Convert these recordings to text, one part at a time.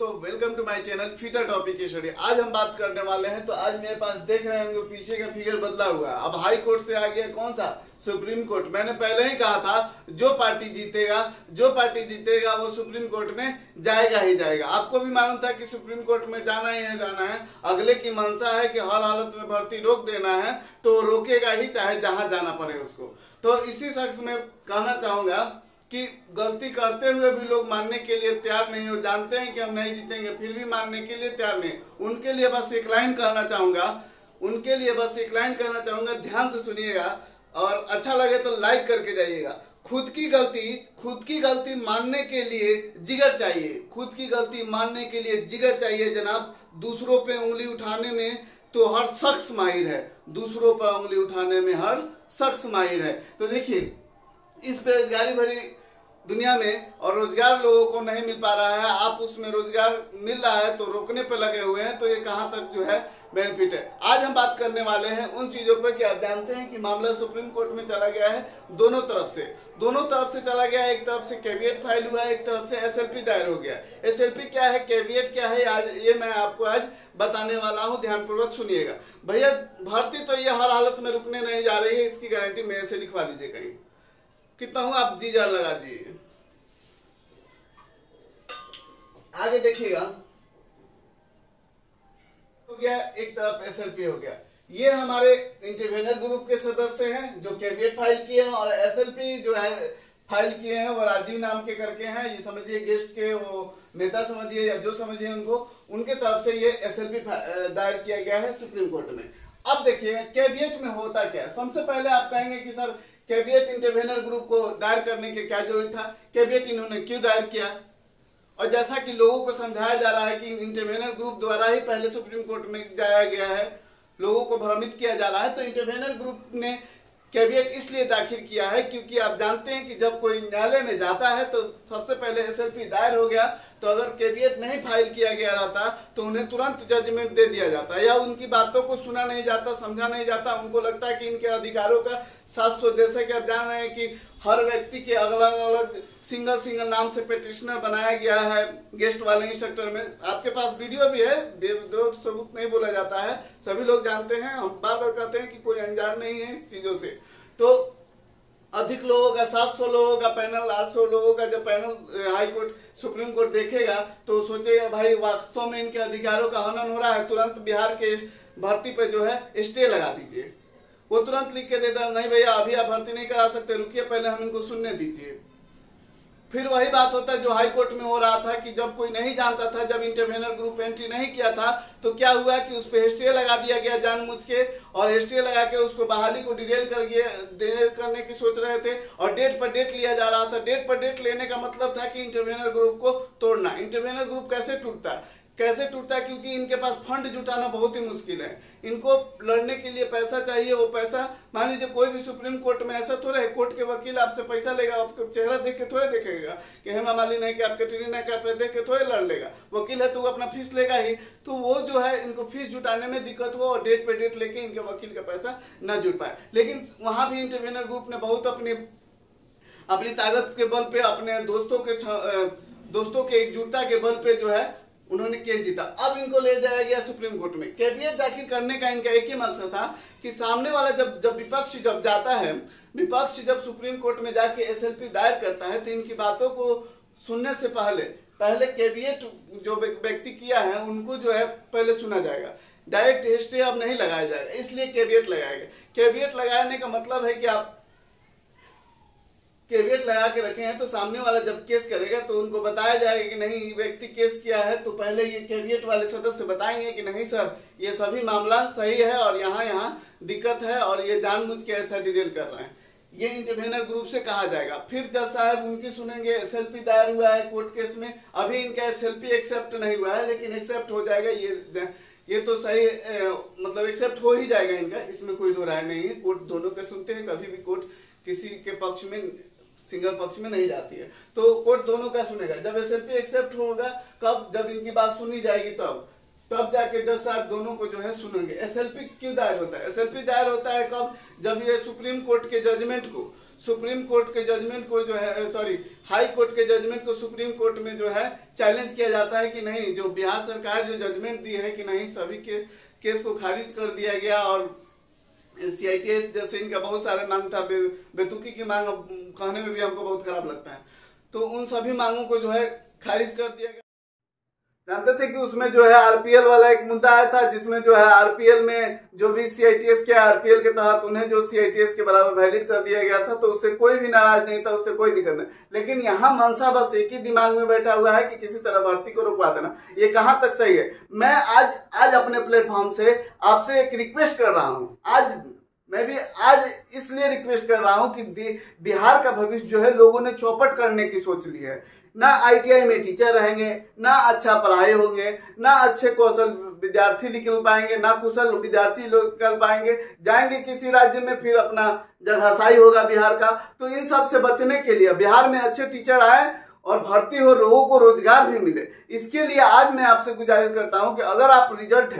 दोस्तों, welcome to my channel fitter topic study. आज हम बात करने वाले हैं, तो आज मेरे पास देख रहे होंगे पीछे का फिगर बदला हुआ है। अब हाई कोर्ट से आ गया कौन सा? Supreme court. मैंने पहले ही कहा था जो पार्टी जीतेगा वो सुप्रीम कोर्ट में जाएगा ही जाएगा। आपको भी मालूम था कि सुप्रीम कोर्ट में जाना ही है, जाना है। अगले की मंशा है कि हर हालत में भर्ती रोक देना है, तो रोकेगा ही, चाहे जहां जाना पड़े उसको। तो इसी शख्स में कहना चाहूंगा कि गलती करते हुए भी लोग मानने के लिए तैयार नहीं हो, जानते हैं कि हम नहीं जीतेंगे फिर भी मानने के लिए तैयार नहीं। उनके लिए बस एक लाइन कहना चाहूंगा, ध्यान से सुनिएगा और अच्छा लगे तो लाइक करके जाइएगा। खुद की गलती मानने के लिए जिगर चाहिए, जनाब। दूसरों पे उंगली उठाने में तो हर शख्स माहिर है, तो देखिए, इस बेरोजगारी भरी दुनिया में और रोजगार लोगों को नहीं मिल पा रहा है, आप उसमें रोजगार मिल रहा है तो रोकने पर लगे हुए हैं, तो ये कहां तक जो है बेनिफिट है। आज हम बात करने वाले हैं उन चीजों पर कि आप जानते हैं कि मामला सुप्रीम कोर्ट में चला गया है दोनों तरफ से चला गया है। एक तरफ से कैविएट फाइल हुआ है, एक तरफ से एसएलपी दायर हो गया। एसएलपी क्या है, कैविएट क्या है, आज ये मैं आपको आज बताने वाला हूं, ध्यानपूर्वक सुनिएगा। भैया, भर्ती तो ये हर हालत में रुकने नहीं जा रही है, इसकी गारंटी मेरे से लिखवा लीजिए। कहीं कितना हूं, आप जी जान लगा दिए। आगे देखिएगा, हो गया एक तरफ एसएलपी हो गया। ये हमारे इंटरवेनर ग्रुप के सदस्य हैं जो कैविएट फाइल किए हैं, और एसएलपी जो है फाइल किए हैं वो राजीव नाम के करके हैं। ये समझिए गेस्ट के वो नेता समझिए या जो समझिए उनके तरफ से ये एसएलपी दायर किया गया है सुप्रीम कोर्ट में। अब देखिए कैविएट में होता क्या है। सबसे पहले आप कहेंगे कि सर कैविएट इंटरवेनर ग्रुप को दायर करने की क्या जरूरत था, कैविएट इन्होंने क्यों दायर किया? और जैसा कि लोगों को समझाया जा रहा है कि इंटरवेनर ग्रुप द्वारा ही पहले सुप्रीम कोर्ट में जाया गया है, लोगों को भ्रमित किया जा रहा है। तो इंटरवेनर ग्रुप ने कैविएट इसलिए दाखिल किया है क्योंकि आप जानते हैं कि जब कोई न्यायालय में जाता है तो सबसे पहले एसएलपी दायर हो गया, तो अगर कैविएट नहीं फाइल किया गया रहता तो उन्हें तुरंत जजमेंट दे दिया जाता, या उनकी बातों को सुना नहीं जाता, समझा नहीं जाता। उनको लगता है कि इनके अधिकारों का 700, जैसे कि आप जान रहे हैं कि हर व्यक्ति के अलग अलग सिंगल नाम से पिटिशनर बनाया गया है गेस्ट वाले इंस्ट्रक्टर में। आपके पास वीडियो भी है, बेदोष सबूत नहीं बोला जाता है, सभी लोग जानते हैं। हम बार बार कहते हैं कि कोई अनजान नहीं है इस चीजों से। तो अधिक लोगों का 700 लोगों का पैनल, 800 लोगों का जब panel high court supreme court देखेगा तो सोचेगा भाई वास्तव में इनके अधिकारों का हनन हो रहा है, तुरंत बिहार के भर्ती पे जो है स्टे लगा दीजिए। वो तुरंत लिख के देता नहीं भैया अभी आप भर्ती नहीं करा सकते, रुकिए पहले हम इनको सुनने दीजिए। फिर वही बात होता है जो हाई कोर्ट में हो रहा था कि जब कोई नहीं जानता था, जब इंटरवेनर ग्रुप एंट्री नहीं किया था, तो क्या हुआ कि उस पर स्टे लगा दिया गया जानबूझ के, और स्टे लगा के उसको बहाली को डिटेल करने की सोच रहे थे, और डेट पर डेट लिया जा रहा था। डेट पर डेट लेने का मतलब था कि इंटरवेनर ग्रुप को तोड़ना। इंटरवेनर ग्रुप कैसे टूटता है? क्योंकि इनके पास फंड जुटाना बहुत ही मुश्किल है। इनको लड़ने के लिए पैसा चाहिए। वो पैसा, मान लीजिए कोई भी सुप्रीम कोर्ट में ऐसा थोड़ा है, कोर्ट के वकील आपसे पैसा लेगा, आपको चेहरा देख के थोड़े देखेगा कि हेमा मालिनी है कि आप कैटरीना है, क्या देख के थोड़े लड़ लेगा। वकील है तो वो अपना फीस लेगा ही। तो वो जो है इनको फीस जुटाने में दिक्कत हो और डेट पे डेट लेके इनके वकील का पैसा न जुट पाए। लेकिन वहां भी इंटरवेनर ग्रुप ने बहुत अपनी ताकत के बल पे, अपने दोस्तों के एकजुटता के बल पे जो है उन्होंने केस जीता। अब इनको ले जाया गया सुप्रीम कोर्ट में। कैविएट दाखिल करने का इनका एक ही मकसद था कि सामने वाला जब विपक्ष जाता है, विपक्ष जब सुप्रीम कोर्ट में जाके एसएलपी दायर करता है, तो इनकी बातों को सुनने से पहले कैविएट जो व्यक्ति किया है उनको जो है पहले सुना जाएगा। डायरेक्ट स्टे अब नहीं लगाया जाएगा, इसलिए कैविएट लगाया गया। कैविएट लगाने का मतलब है कि आप कैविएट लगा के रखे हैं तो सामने वाला जब केस करेगा तो उनको बताया जाएगा कि नहीं व्यक्ति केस किया है, तो पहले ये कैविएट वाले सदस्य बताएंगे कि नहीं सर ये सभी मामला सही है और यहाँ दिक्कत है और ये जानबूझ के ऐसा डिटेल कर रहे हैं। ये इंटरवेनर ग्रुप से कहा जाएगा। फिर जज साहब उनकी सुनेंगे। एसएलपी दायर हुआ है कोर्ट केस में, अभी इनका एसएलपी एक्सेप्ट नहीं हुआ है, लेकिन एक्सेप्ट हो जाएगा। ये तो सही मतलब एक्सेप्ट हो ही जाएगा इनका, इसमें कोई दो राय नहीं है। कोर्ट दोनों के सुनते हैं, कभी भी कोर्ट किसी के पक्ष में सिंगल पक्ष में नहीं जाती है, तो कोर्ट दोनों का सुनेगा। जब एसएलपी एक्सेप्ट होगा, कब? जब इनकी बात सुनी जाएगी तब जाके जज साहब दोनों को जो है सुनेंगे। एसएलपी क्यों दायर होता है? एसएलपी दायर होता है कब? जब ये सुप्रीम कोर्ट के जजमेंट को सुप्रीम कोर्ट के जजमेंट को जो है हाई कोर्ट के जजमेंट को सुप्रीम कोर्ट में जो है चैलेंज किया जाता है कि नहीं, जो बिहार सरकार जो जजमेंट दी है कि नहीं, सभी के केस को खारिज कर दिया गया। और CITS जैसे इनका बहुत सारे मांग था, बेतुकी की मांग कहने में भी हमको बहुत खराब लगता है, तो उन सभी मांगों को जो है खारिज कर दिया गया। जानते थे कि उसमें जो है RPL वाला एक मुद्दा आया था, जिसमें जो है RPL में जो भी CITS के RPL के तहत उन्हें जो CITS के बराबर वैलिड कर दिया गया था, तो उससे कोई भी नाराज नहीं था, उससे कोई दिक्कत नहीं। लेकिन यहाँ मनसा बस एक ही दिमाग में बैठा हुआ है कि किसी तरह भर्ती को रुकवा देना। ये कहाँ तक सही है? मैं आज अपने प्लेटफॉर्म से आपसे एक रिक्वेस्ट कर रहा हूँ। मैं भी आज इसलिए रिक्वेस्ट कर रहा हूं कि बिहार का भविष्य जो है लोगों ने चौपट करने की सोच ली है। ना ITI में टीचर रहेंगे, ना अच्छा पढ़ाई होंगे, ना अच्छे कौशल विद्यार्थी निकल पाएंगे, ना कुशल विद्यार्थी लोग निकल पाएंगे, जाएंगे किसी राज्य में, फिर अपना जगहसाई होगा बिहार का। तो इन सब से बचने के लिए बिहार में अच्छे टीचर आए और भर्ती हो, लोगों को रोजगार भी मिले। इसके लिए आज मैं आपसे गुजारिश करता हूं कि अगर आपका रिजल्ट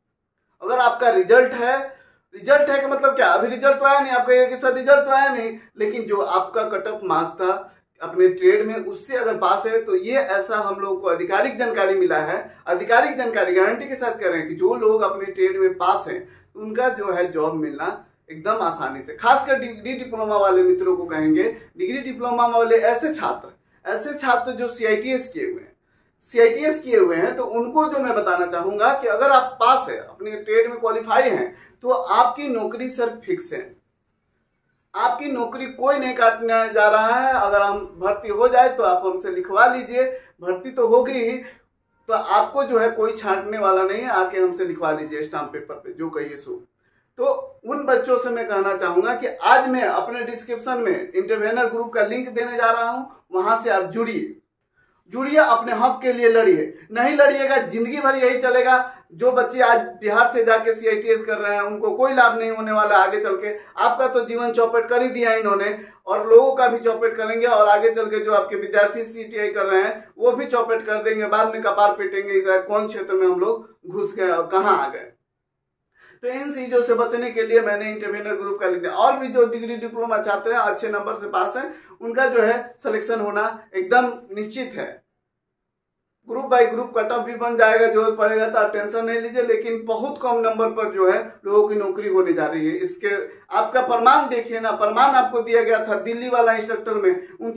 है कि मतलब क्या, अभी रिजल्ट तो आया नहीं, आप कहेंगे कि सर रिजल्ट तो आया नहीं, लेकिन जो आपका कट ऑफ मार्क्स था अपने ट्रेड में उससे अगर पास है, तो ये ऐसा हम लोगों को आधिकारिक जानकारी मिला है, आधिकारिक जानकारी गारंटी के साथ कह रहे हैं कि जो लोग अपने ट्रेड में पास हैं उनका जो है जॉब मिलना एकदम आसानी से। खासकर डिग्री डिप्लोमा वाले मित्रों को कहेंगे, डिग्री डिप्लोमा वाले ऐसे छात्र जो CITS किए हुए हैं, तो उनको जो मैं बताना चाहूंगा कि अगर आप पास है, अपने ट्रेड में क्वालिफाई हैं, तो आपकी नौकरी सर फिक्स है। आपकी नौकरी कोई नहीं काटने जा रहा है। अगर हम भर्ती हो जाए तो आप हमसे लिखवा लीजिए, भर्ती तो होगी ही, तो आपको जो है कोई छांटने वाला नहीं है, आके हमसे लिखवा लीजिए स्टाम्प पेपर पे, जो कहिए सो। तो उन बच्चों से मैं कहना चाहूंगा कि आज मैं अपने डिस्क्रिप्शन में इंटरवेनर ग्रुप का लिंक देने जा रहा हूं, वहां से आप जुड़िए, अपने हक के लिए लड़िए। नहीं लड़िएगा जिंदगी भर यही चलेगा। जो बच्चे आज बिहार से जाके CITS कर रहे हैं उनको कोई लाभ नहीं होने वाला आगे चल के। आपका तो जीवन चौपट कर ही दिया इन्होंने, और लोगों का भी चौपट करेंगे, और आगे चल के जो आपके विद्यार्थी CTI कर रहे हैं वो भी चौपट कर देंगे। बाद में कपार पीटेंगे, कौन क्षेत्र में हम लोग घुस गए और कहाँ आ गए। तो इन चीजों से बचने के लिए मैंने इंटरवेनर ग्रुप का लिख दिया। और भी जो डिग्री डिप्लोमा छात्र हैं, अच्छे नंबर से पास हैं, उनका जो है सिलेक्शन होना एकदम निश्चित है। Group by group cut off भी बन जाएगा, जरूरत पड़ेगा तो आप टेंशन नहीं लीजिए, लेकिन बहुत कम नंबर पर जो है लोगों की नौकरी होने जा रही है। इसके आपका प्रमाण देखिए ना, प्रमाण आपको दिया गया था दिल्ली वाला इंस्ट्रक्टर में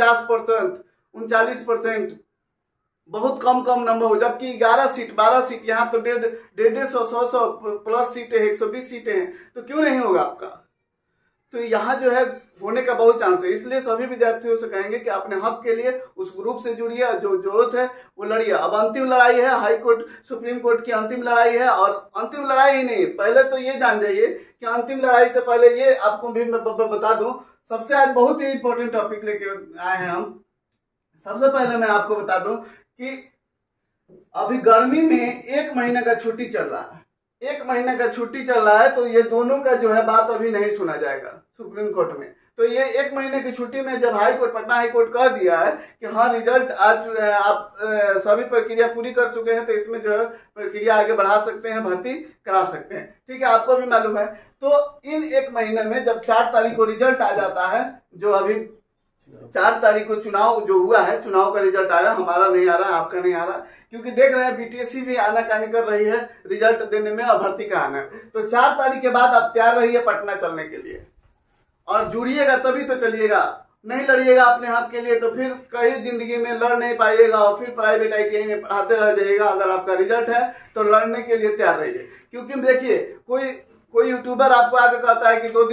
39%, बहुत कम नंबर हो, जबकि 12 सीट यहाँ तो 150 प्लस सीटें हैं, 120 सीटें हैं, तो क्यों नहीं होगा आपका? तो यहाँ जो है होने का बहुत चांस है। इसलिए सभी विद्यार्थियों से कहेंगे कि अपने हक के लिए उस ग्रुप से जुड़िए, जो जरूरत है वो लड़िए। अब अंतिम लड़ाई है, हाई कोर्ट सुप्रीम कोर्ट की अंतिम लड़ाई है। और अंतिम लड़ाई ही नहीं, पहले तो ये जान जाइए कि अंतिम लड़ाई से पहले ये आपको भी मैं बता दूं, सबसे आज बहुत ही इंपॉर्टेंट टॉपिक लेके आए हैं हम। सबसे पहले मैं आपको बता दूं कि अभी गर्मी में 1 महीने का छुट्टी चल रहा है, 1 महीने का छुट्टी चल रहा है, तो ये दोनों का जो है बात अभी नहीं सुना जाएगा सुप्रीम कोर्ट में। तो ये 1 महीने की छुट्टी में जब पटना हाई कोर्ट कह दिया है कि हाँ रिजल्ट आज आप सभी प्रक्रिया पूरी कर चुके हैं, तो इसमें जो है प्रक्रिया आगे बढ़ा सकते हैं, भर्ती करा सकते हैं। ठीक है, आपको भी मालूम है। तो इन 1 महीने में जब 4 तारीख को रिजल्ट आ जाता है, जो अभी 4 तारीख को चुनाव जो हुआ है, चुनाव का रिजल्ट आया, हमारा नहीं आ रहा, आपका नहीं आ रहा, क्योंकि देख रहे हैं BTSC भी आनाकानी कर रही है रिजल्ट देने में और भर्ती का आना। तो 4 तारीख के बाद आप तैयार रहिए पटना चलने के लिए, और जुड़िएगा तभी तो चलिएगा। नहीं लड़िएगा अपने हक के लिए तो फिर कहीं जिंदगी में लड़ नहीं पाइएगा, और फिर प्राइवेट ITI में पढ़ाते रह जाइएगा। अगर आपका रिजल्ट है तो लड़ने के लिए तैयार रहिए। क्योंकि देखिए कोई यूट्यूबर आपको आके कहता है कि 2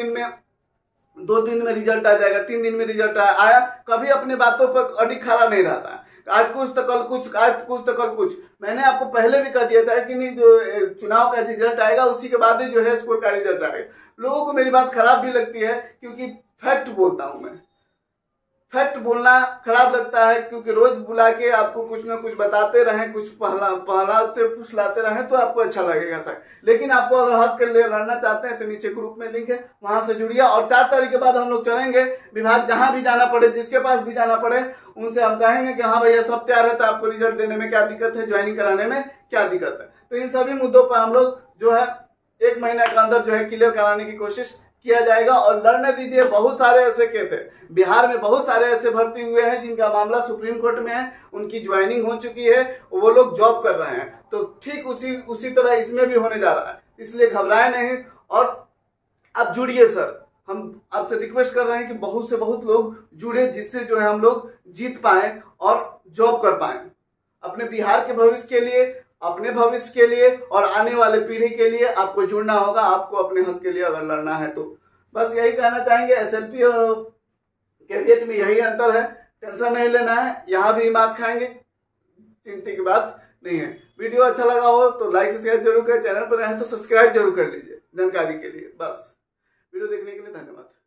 दिन में रिजल्ट आ जाएगा, 3 दिन में रिजल्ट आया, कभी अपने बातों पर अडिग खड़ा नहीं रहता। आज कुछ तो कल कुछ, आज कुछ तो कल कुछ। मैंने आपको पहले भी कह दिया था कि नहीं, जो चुनाव का रिजल्ट आएगा उसी के बाद ही जो है स्कूल का रिजल्ट आएगा। लोगों को मेरी बात खराब भी लगती है, क्योंकि फैक्ट बोलता हूं मैं। फैक्ट बोलना खराब लगता है, क्योंकि रोज बुला के आपको कुछ ना कुछ बताते रहें, कुछ पहलाते फुसलाते रहें तो आपको अच्छा लगेगा सर। लेकिन आपको अगर हक के लिए लड़ना चाहते हैं तो नीचे ग्रुप में लिंक है, वहां से जुड़िए। और 4 तारीख के बाद हम लोग चलेंगे विभाग, जहां भी जाना पड़े, जिसके पास भी जाना पड़े, उनसे हम कहेंगे कि हाँ भैया सब तैयार है, तो आपको रिजल्ट देने में क्या दिक्कत है, ज्वाइनिंग कराने में क्या दिक्कत है। तो इन सभी मुद्दों पर हम लोग जो है 1 महीने के अंदर जो है क्लियर कराने की कोशिश किया जाएगा और लड़ने दीजिए। बहुत सारे ऐसे केस है, बिहार में बहुत सारे ऐसे भर्ती हुए हैं जिनका मामला सुप्रीम कोर्ट में है, उनकी ज्वाइनिंग हो चुकी है, वो लोग जॉब कर रहे हैं। तो ठीक उसी तरह इसमें भी होने जा रहा है, इसलिए घबराए नहीं और आप जुड़िए सर। हम आपसे रिक्वेस्ट कर रहे हैं कि बहुत से बहुत लोग जुड़े, जिससे जो है हम लोग जीत पाए और जॉब कर पाए अपने बिहार के भविष्य के लिए, अपने भविष्य के लिए और आने वाले पीढ़ी के लिए। आपको जुड़ना होगा, आपको अपने हक के लिए अगर लड़ना है तो। बस यही कहना चाहेंगे, एसएलपी और कैविएट में यही अंतर है, टेंशन नहीं लेना है, यहाँ भी बात खाएंगे, चिंता की बात नहीं है। वीडियो अच्छा लगा हो तो लाइक शेयर जरूर करें, चैनल पर आए तो सब्सक्राइब जरूर कर लीजिए जानकारी के लिए। बस वीडियो देखने के लिए धन्यवाद।